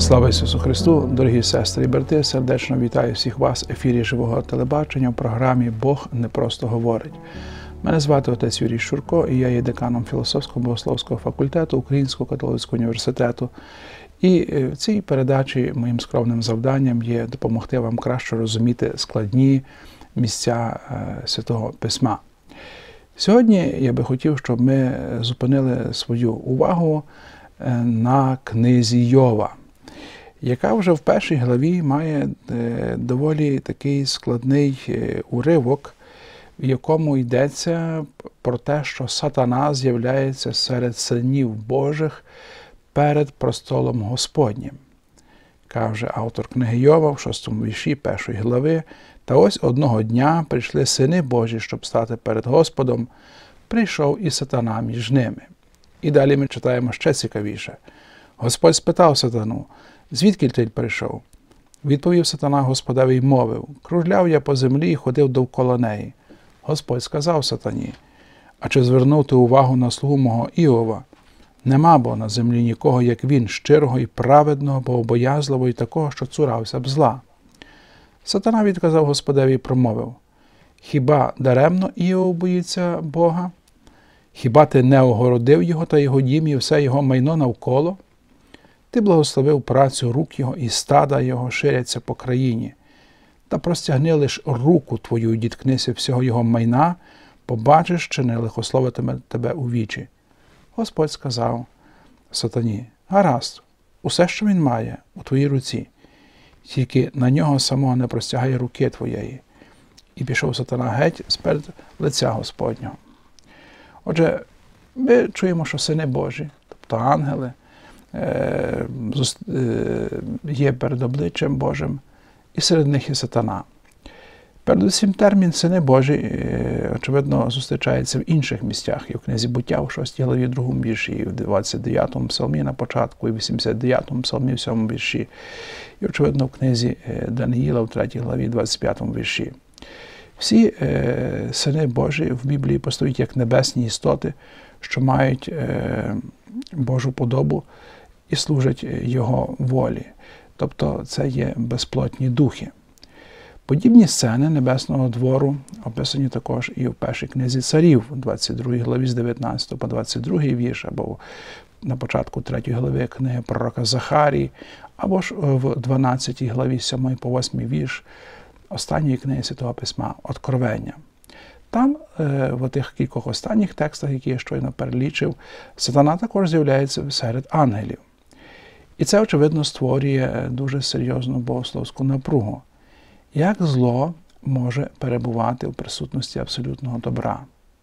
Слава Ісусу Христу! Дорогі сестри і брати, сердечно вітаю всіх вас в ефірі Живого телебачення в програмі «Бог не просто говорить». Мене звати отець Юрій Шурко, і я є деканом філософського богословського факультету Українського католицького університету. І в цій передачі моїм скромним завданням є допомогти вам краще розуміти складні місця Святого Письма. Сьогодні я би хотів, щоб ми зупинили свою увагу на книзі Йова, яка вже в першій главі має доволі такий складний уривок, в якому йдеться про те, що сатана з'являється серед синів Божих перед престолом Господнім. Каже автор книги Йова в 6 вірші 1 глави: «Та ось одного дня прийшли сини Божі, щоб стати перед Господом, прийшов і сатана між ними». І далі ми читаємо ще цікавіше. Господь спитав сатану: «Звідки ти прийшов?» Відповів сатана Господеві й мовив: «Кружляв я по землі і ходив довкола неї». Господь сказав сатані: «А чи звернув ти увагу на слугу мого Іова? Нема бо на землі нікого, як він, щирого і праведного, богобоязливого і такого, що цурався б зла». Сатана відказав Господеві і промовив: «Хіба даремно Іов боїться Бога? Хіба ти не огородив його та його дім і все його майно навколо? Ти благословив працю рук його, і стада його ширяться по країні. Та простягни лиш руку твою і діткнися всього його майна, побачиш, чи не лихословитиме тебе у вічі». Господь сказав сатані: «Гаразд, усе, що він має, у твоїй руці, тільки на нього самого не простягай руки твоєї». І пішов сатана геть з-перед лиця Господнього. Отже, ми чуємо, що сини Божі, тобто ангели, є перед обличчям Божим, і серед них є сатана. Передусім, термін «сини Божі», очевидно, зустрічається в інших місцях. І в книзі «Буття» в 6 главі 2 вірші, і в 29-му псалмі на початку, і в 89-му псалмі в 7 вірші. І, очевидно, в книзі Даниїла в 3 главі 25-му вірші. Всі сини Божі в Біблії постають як небесні істоти, що мають Божу подобу і служать Його волі. Тобто це є безплотні духи. Подібні сцени Небесного двору описані також і в першій книзі Царів, 22 главі з 19 по 22 вірш, або на початку 3 глави книги пророка Захарії, або ж в 12 главі 7 по 8 вірш останньої книги Святого Письма «Откровення». Там, в тих кількох останніх текстах, які я щойно перелічив, сатана також з'являється серед ангелів. І це, очевидно, створює дуже серйозну богословську напругу. Як зло може перебувати в присутності абсолютного добра?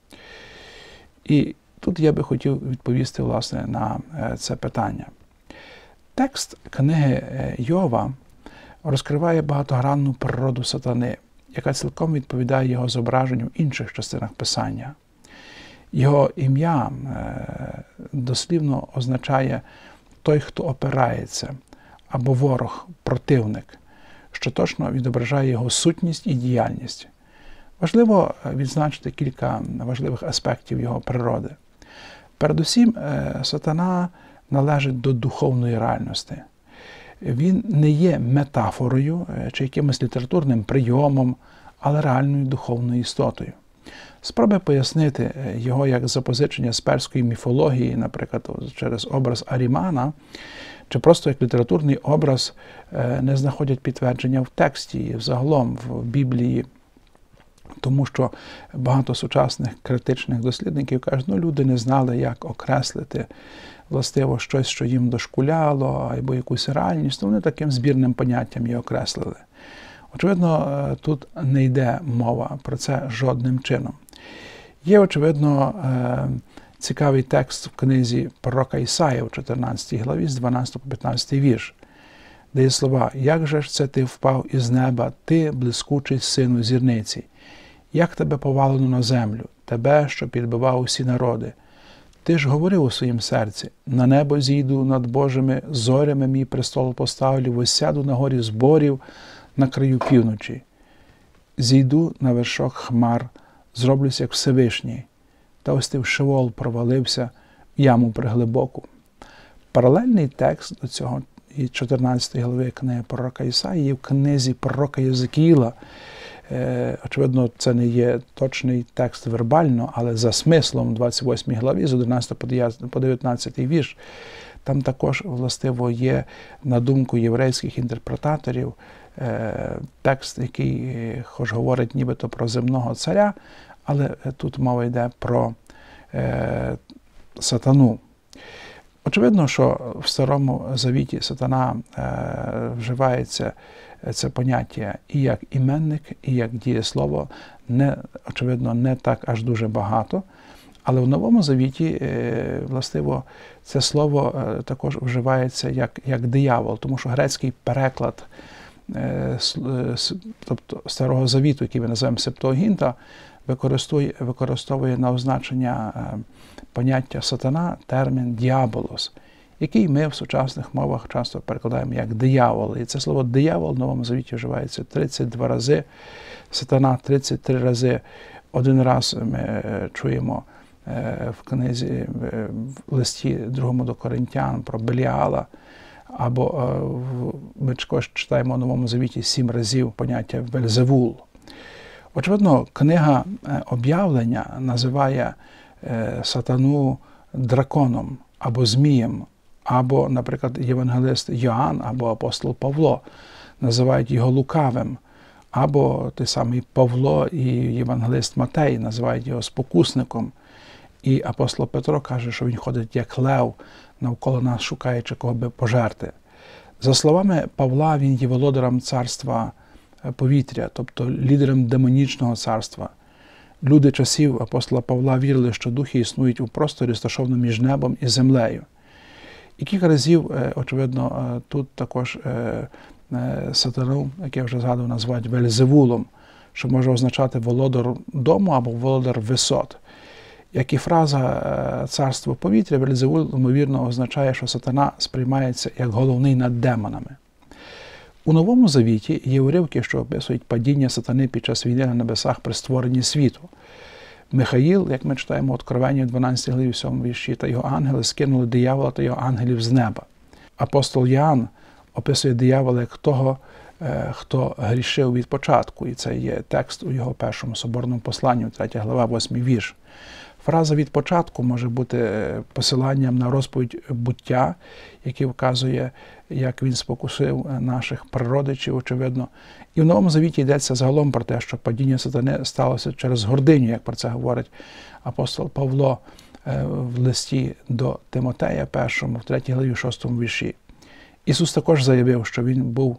І тут я би хотів відповісти, власне, на це питання. Текст книги Йова розкриває багатогранну природу сатани, яка цілком відповідає його зображенню в інших частинах Писання. Його ім'я дослівно означає «той, хто опирається», або «ворог», «противник», що точно відображає його сутність і діяльність. Важливо відзначити кілька важливих аспектів його природи. Передусім, сатана належить до духовної реальності. Він не є метафорою чи якимось літературним прийомом, але реальною духовною істотою. Спроби пояснити його як запозичення з перської міфології, наприклад, через образ Арімана, чи просто як літературний образ, не знаходять підтвердження в тексті і взагалом в Біблії, тому що багато сучасних критичних дослідників кажуть, люди не знали, як окреслити властиво щось, що їм дошкуляло, або якусь реальність, то вони таким збірним поняттям її окреслили. Очевидно, тут не йде мова про це жодним чином. Є, очевидно, цікавий текст в книзі пророка Ісая в 14 главі з 12 по 15 вірш, де є слова: «Як же ж це ти впав із неба, ти, блискучий сину зірниці? Як тебе повалено на землю, тебе, що підбивав усі народи? Ти ж говорив у своїм серці: на небо зійду над Божими зорями, мій престол поставлю, осяду на горі зборів на краю півночі. Зійду на вершок хмар, зроблюся як Всевишній. Та ось ти в Шеол провалився, в яму приглибоку». Паралельний текст до цього і 14 глави книги пророка Ісаї, і в книзі пророка Єзекіїла. Очевидно, це не є точний текст вербально, але за смислом 28 главі, з 11 по 19 вірш, там також, властиво, є, на думку єврейських інтерпретаторів, текст, який хоч говорить нібито про земного царя, але тут мова йде про сатану. Очевидно, що в Старому Завіті сатана вживається, це поняття, і як іменник, і як дієслово, очевидно, не так аж дуже багато. Але в Новому Завіті, властиво, це слово також вживається як диявол, тому що грецький переклад тобто Старого Завіту, який ми називаємо Септуагінта, використовує на означення поняття сатана термін «діаболос», який ми в сучасних мовах часто перекладаємо як диявол. І це слово «диявол» в Новому Завіті вживається 32 рази, сатана 33 рази. Один раз ми чуємо в книзі, в листі 2 до Коринтян про Беліала, або ми читаємо в Новому Завіті 7 разів поняття Вельзевул. Очевидно, книга Об'явлення називає сатану драконом або змієм, або, наприклад, євангелист Йоанн або апостол Павло називають його лукавим, або той самий Павло і євангелист Матей називають його спокусником. І апостол Петро каже, що він ходить як лев, навколо нас шукаючи, кого би пожерти. За словами Павла, він є володарем царства повітря, тобто лідером демонічного царства. Люди часів апостола Павла вірили, що духи існують у просторі, розташованому між небом і землею. І кілька разів, очевидно, тут також сатану, як я вже згадував, називають Вельзевулом, що може означати володар дому або володар висот. Як і фраза «царство повітря», Вельзевул, ймовірно, означає, що сатана сприймається як головний над демонами. У Новому Завіті є уривки, що описують падіння сатани під час війни на небесах при створенні світу. Михаїл, як ми читаємо в Откровенні 12 главі 7 вірші, та його ангели скинули диявола та його ангелів з неба. Апостол Йоанн описує диявола як того, хто грішив від початку, і це є текст у його першому соборному посланні, 3 глава, 8 вірш. Фраза «від початку» може бути посиланням на розповідь буття, який вказує, як він спокусив наших прародичів, очевидно. І в Новому Завіті йдеться загалом про те, що падіння сатани сталося через гординю, як про це говорить апостол Павло в листі до Тимотея, 1, в 3 главі, 6 вірші. Ісус також заявив, що він був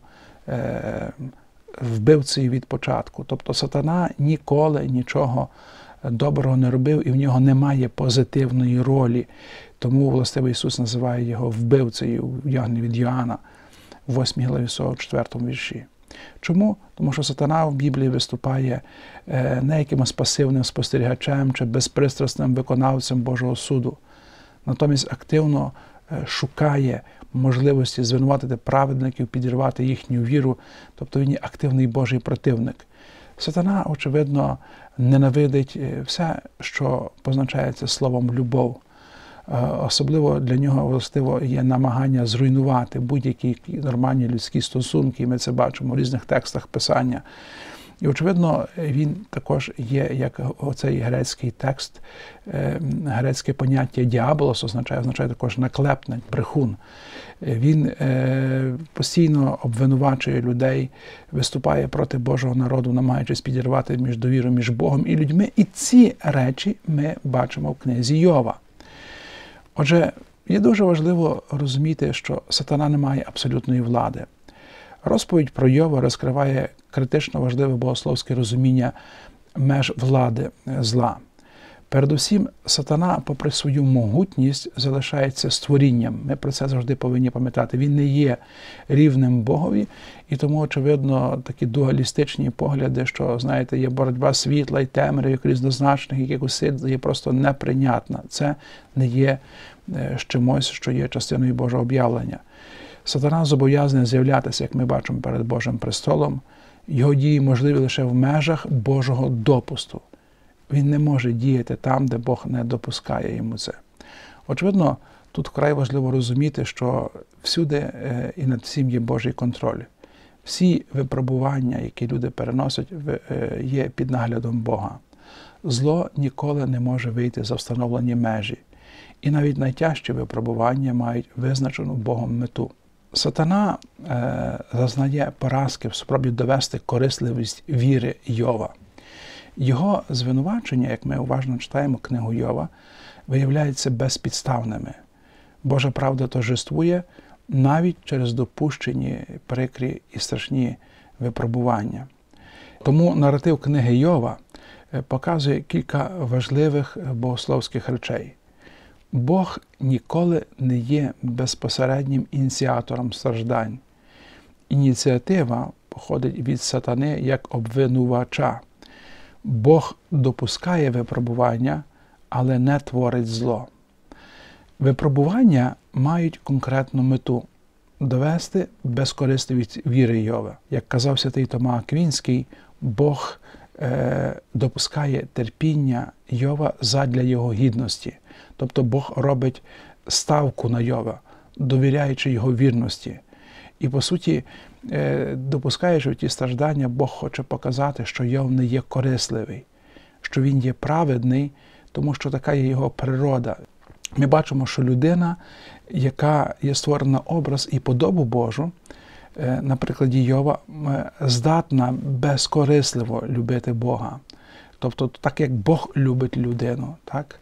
вбивцею від початку. Тобто сатана ніколи нічого доброго не робив, і в нього немає позитивної ролі. Тому, властиво, Ісус називає його вбивцею в Євангелії від Йоанна, в 8 главі 44 вірші. Чому? Тому що сатана в Біблії виступає не якимось пасивним спостерігачем чи безпристрасним виконавцем Божого суду. Натомість активно шукає можливості звинуватити праведників, підірвати їхню віру, тобто він є активний Божий противник. Сатана, очевидно, ненавидить все, що позначається словом «любов». Особливо для нього, властиво, є намагання зруйнувати будь-які нормальні людські стосунки, ми це бачимо в різних текстах Писання. І, очевидно, він також є, як оцей грецький текст, грецьке поняття «діаболос» означає також наклепник, брехун. Він постійно обвинувачує людей, виступає проти Божого народу, намагаючись підірвати довіру між Богом і людьми. І ці речі ми бачимо в книзі Йова. Отже, є дуже важливо розуміти, що сатана не має абсолютної влади. Розповідь про Йова розкриває критично важливе богословське розуміння меж влади зла. Передусім, сатана, попри свою могутність, залишається створінням. Ми про це завжди повинні пам'ятати. Він не є рівним Богові, і тому, очевидно, такі дуалістичні погляди, що, знаєте, є боротьба світла і темряви, як різнозначних якихось сил, є просто неприйнятна. Це не є чимось, що є частиною Божого об'явлення. Сатана зобов'язаний з'являтися, як ми бачимо, перед Божим престолом. Його дії можливі лише в межах Божого допусту. Він не може діяти там, де Бог не допускає йому це. Очевидно, Тут вкрай важливо розуміти, що всюди і над всім є Божий контроль. Всі випробування, які люди переносять, є під наглядом Бога. Зло ніколи не може вийти за встановлені межі. І навіть найтяжчі випробування мають визначену Богом мету. Сатана зазнає поразки в спробі довести корисливість віри Йова. Його звинувачення, як ми уважно читаємо книгу Йова, виявляються безпідставними. Божа правда торжествує навіть через допущені прикрі і страшні випробування. Тому наратив книги Йова показує кілька важливих богословських речей. Бог ніколи не є безпосереднім ініціатором страждань. Ініціатива походить від сатани як обвинувача. Бог допускає випробування, але не творить зло. Випробування мають конкретну мету – довести безкорисливість віри Йова. Як казав святий Тома Аквінський, Бог допускає терпіння Йова задля його гідності. Тобто Бог робить ставку на Йова, довіряючи його вірності. І, по суті, допускаючи ті страждання, Бог хоче показати, що Йов не є корисливий, що він є праведний, тому що така є його природа. Ми бачимо, що людина, яка є створена на образ і подобу Божу, на прикладі Йова, здатна безкорисливо любити Бога. Тобто, так як Бог любить людину, так?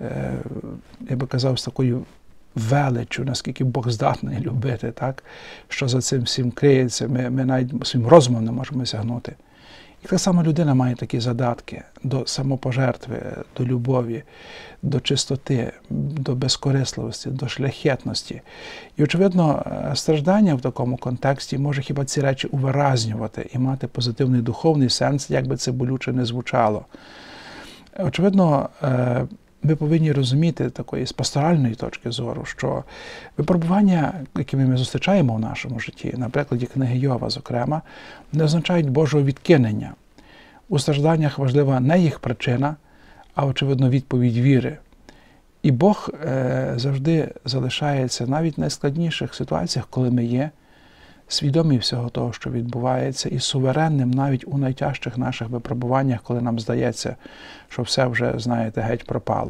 Я би казав, з такою величчю, наскільки Бог здатний любити, так? Що за цим всім криється, ми навіть своїм розумом не можемо сягнути. І так само людина має такі задатки до самопожертви, до любові, до чистоти, до безкорисливості, до шляхетності. І, очевидно, страждання в такому контексті може хіба ці речі увиразнювати і мати позитивний духовний сенс, як би це болюче не звучало. Очевидно, ми повинні розуміти такої з пасторальної точки зору, що випробування, які ми зустрічаємо в нашому житті, на прикладі книги Йова, зокрема, не означають Божого відкинення. У стражданнях важлива не їх причина, а, очевидно, відповідь віри. І Бог завжди залишається навіть в найскладніших ситуаціях, коли ми є, свідомі всього того, що відбувається, і суверенним навіть у найтяжчих наших випробуваннях, коли нам здається, що все вже, знаєте, геть пропало.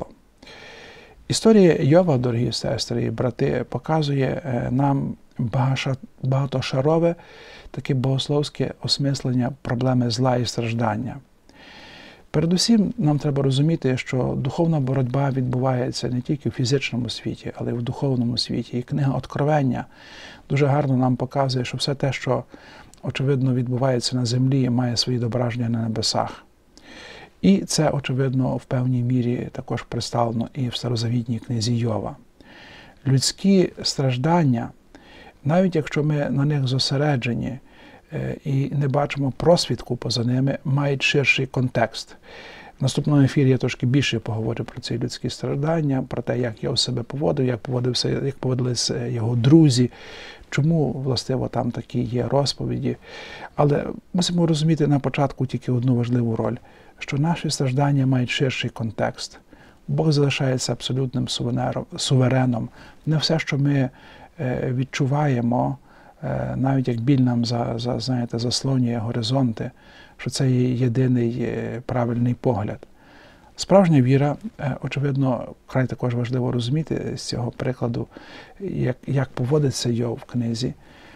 Історія Йова, дорогі сестри і брати, показує нам багатошарове, таке богословське осмислення проблеми зла і страждання. Передусім, нам треба розуміти, що духовна боротьба відбувається не тільки в фізичному світі, але й в духовному світі. І книга Откровення дуже гарно нам показує, що все те, що, очевидно, відбувається на землі, має свої відображення на небесах. І це, очевидно, в певній мірі також представлено і в старозавітній книзі Йова. Людські страждання, навіть якщо ми на них зосереджені, і не бачимо просвідку поза ними, мають ширший контекст. В наступному ефірі я трошки більше поговорю про ці людські страждання, про те, як Йов себе поводив, як поводилися його друзі, чому, властиво, там такі є розповіді. Але мусимо розуміти на початку тільки одну важливу роль, що наші страждання мають ширший контекст. Бог залишається абсолютним сувереном. Не все, що ми відчуваємо, навіть як біль нам заслонює горизонти, що це є єдиний правильний погляд. Справжня віра, очевидно, вкрай також важливо розуміти з цього прикладу, як поводиться Йов в книзі,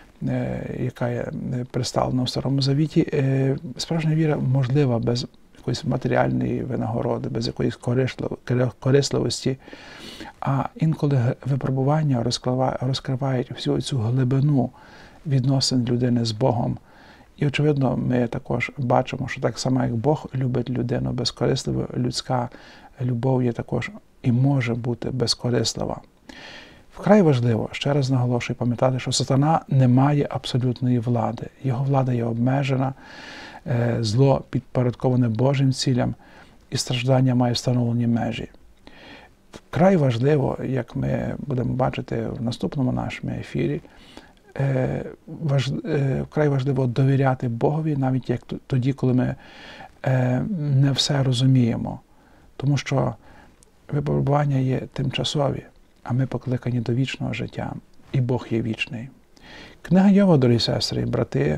яка є представлена у Старому Завіті. Справжня віра можлива без якоїсь матеріальної винагороди, без якоїсь корисливості. А інколи випробування розкривають всю цю глибину відносин людини з Богом. І, очевидно, ми також бачимо, що так само, як Бог любить людину безкорисливо, людська любов є також і може бути безкорислива. Вкрай важливо, ще раз наголошую, пам'ятати, що сатана не має абсолютної влади. Його влада є обмежена, зло підпорядковане Божим цілям, і страждання має встановлені межі. Вкрай важливо, як ми будемо бачити в наступному нашому ефірі, вкрай важливо довіряти Богові, навіть як тоді, коли ми не все розуміємо. Тому що випробування є тимчасові. а ми покликані до вічного життя, і Бог є вічний. Книга Йова, дорогі сестри і брати,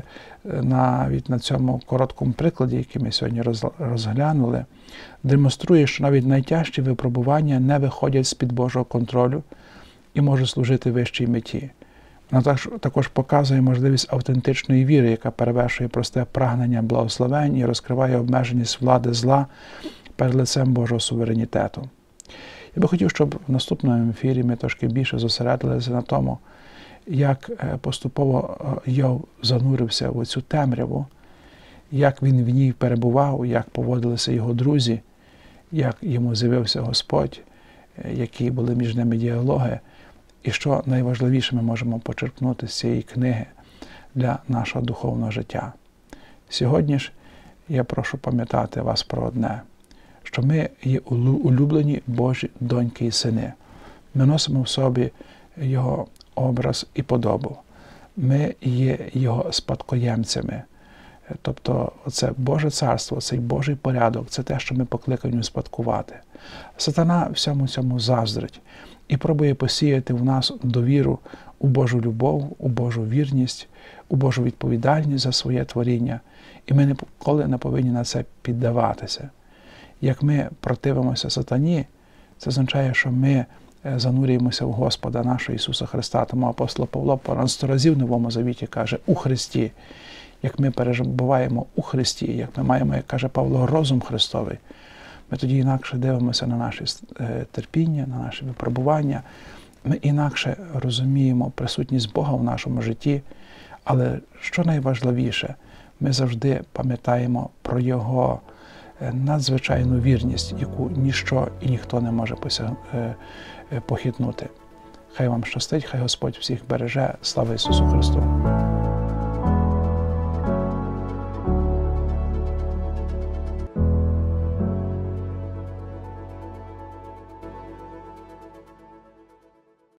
навіть на цьому короткому прикладі, який ми сьогодні розглянули, демонструє, що навіть найтяжчі випробування не виходять з-під Божого контролю і можуть служити вищій меті. Вона також показує можливість автентичної віри, яка перевершує просте прагнення благословень і розкриває обмеженість влади зла перед лицем Божого суверенітету. Я би хотів, щоб в наступному ефірі ми трошки більше зосередилися на тому, як поступово Йов занурився в цю темряву, як він в ній перебував, як поводилися його друзі, як йому з'явився Господь, які були між ними діалоги, і що найважливіше ми можемо почерпнути з цієї книги для нашого духовного життя. Сьогодні ж я прошу пам'ятати вас про одне, що ми є улюблені Божі доньки і сини. Ми носимо в собі Його образ і подобу. Ми є Його спадкоємцями. Тобто це Боже царство, цей Божий порядок, це те, що ми покликані успадкувати. Сатана всьому цьому заздрить і пробує посіяти в нас довіру у Божу любов, у Божу вірність, у Божу відповідальність за своє творіння. І ми ніколи не повинні на це піддаватися. Як ми противимося сатані, це означає, що ми занурюємося в Господа нашого Ісуса Христа. Тому апостол Павло понад 100 разів в Новому Завіті каже «у Христі». Як ми перебуваємо у Христі, як ми маємо, як каже Павло, розум Христовий, ми тоді інакше дивимося на наші терпіння, на наші випробування, ми інакше розуміємо присутність Бога в нашому житті, але що найважливіше, ми завжди пам'ятаємо про Його надзвичайну вірність, яку ніщо і ніхто не може похитнути. Хай вам щастить, хай Господь всіх береже. Слава Ісусу Христу!